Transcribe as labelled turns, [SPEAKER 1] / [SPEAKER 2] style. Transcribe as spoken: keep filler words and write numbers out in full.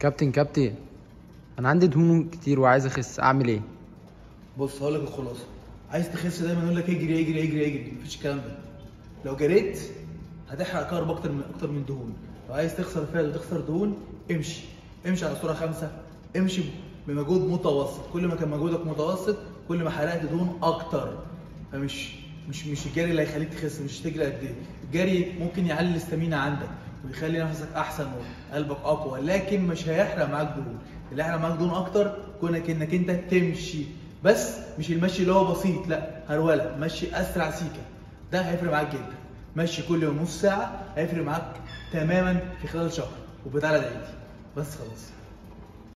[SPEAKER 1] كابتن كابتن، انا عندي دهون كتير وعايز اخس، اعمل ايه؟
[SPEAKER 2] بص هقول لك الخلاصه. عايز تخس دايما يقول لك اجري اجري اجري اجري، مفيش الكلام ده. لو جريت هتحرق كارب اكتر من اكتر من دهون. لو عايز تخسر فات وتخسر دهون، امشي امشي على صوره خمسه، امشي بمجهود متوسط. كل ما كان مجهودك متوسط كل ما حرقت دهون اكتر. فمش مش مش الجري اللي هيخليك تخس، مش تجري قد ايه. الجري ممكن يعلي الاستامينا عندك ويخلي نفسك احسن وقلبك اقوى، لكن مش هيحرق معاك دهون. اللي هيحرق معاك دهون اكتر كونك انك انت تمشي، بس مش المشي اللي هو بسيط، لا هروله، مشي اسرع سيكه. ده هيفرق معاك جدا. مشي كل يوم نص ساعه هيفرق معاك تماما في خلال شهر، وبتعالى ادعي لي. بس خلاص.